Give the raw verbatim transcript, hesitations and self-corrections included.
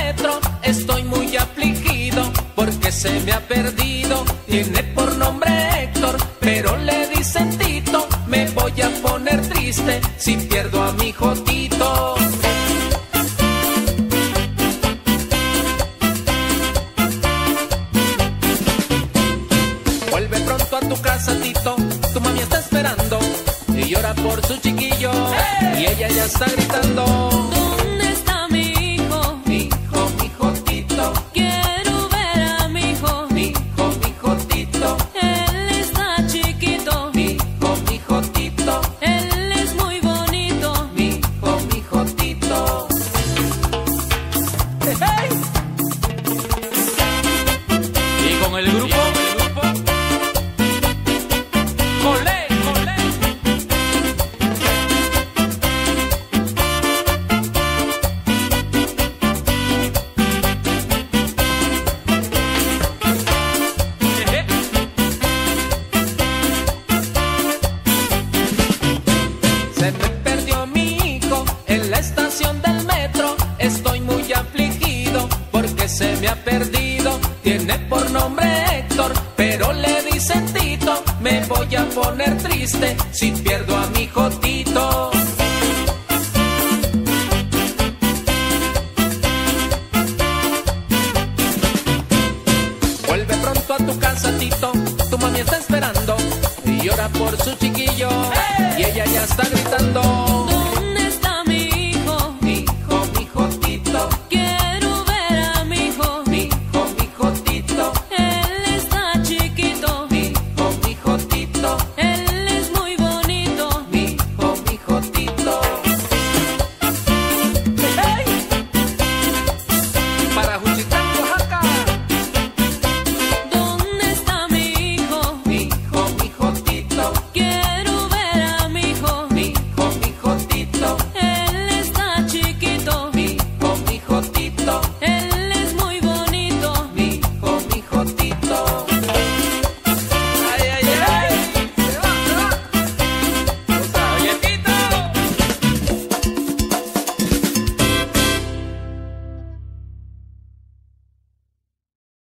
metro. Estoy muy afligido porque se me ha perdido. Tiene por nombre Héctor, pero le dicen Tito. Me voy a poner triste si pierdo a mi Jotito. Vuelve pronto a tu casa, Tito, tu mami está esperando y llora por su chiquillo. ¡Hey! Y ella ya está gritando: ¿dónde está mi hijo? Mi hijo, mi Jotito. Quiero ver a mi hijo. Mi hijo, mi Jotito. Él está chiquito. Mi hijo, mi Jotito. Él es muy bonito. Mi hijo, mi Jotito. ¡Hey! Y con el grupo, ¡olé, olé! Se me perdió mi hijo en la estación del metro. Estoy muy afligido porque se me ha perdido. Tiene por nombre Héctor, pero le dicen Tito. Me voy a poner triste si pierdo a mi Jotito. Vuelve pronto a tu casa, Tito, tu mami está esperando y llora por su chiquillo. ¡Hey! Y ella ya está gritando: ¿dónde está mi hijo? Mi hijo, mi Jotito. Quiero ver a mi hijo. Mi hijo, mi Jotito. Él está chiquito. Mi hijo, mi Jotito. Él es muy bonito. Mi hijo, mi Jotito. ¡Hey! Para Juchitán, Oaxaca. ¿Dónde está mi hijo? Mi hijo, mi Jotito. Quiero ver a mi hijo. Mi hijo, mi Jotito. Él está chiquito. Mi hijo, mi Jotito. Él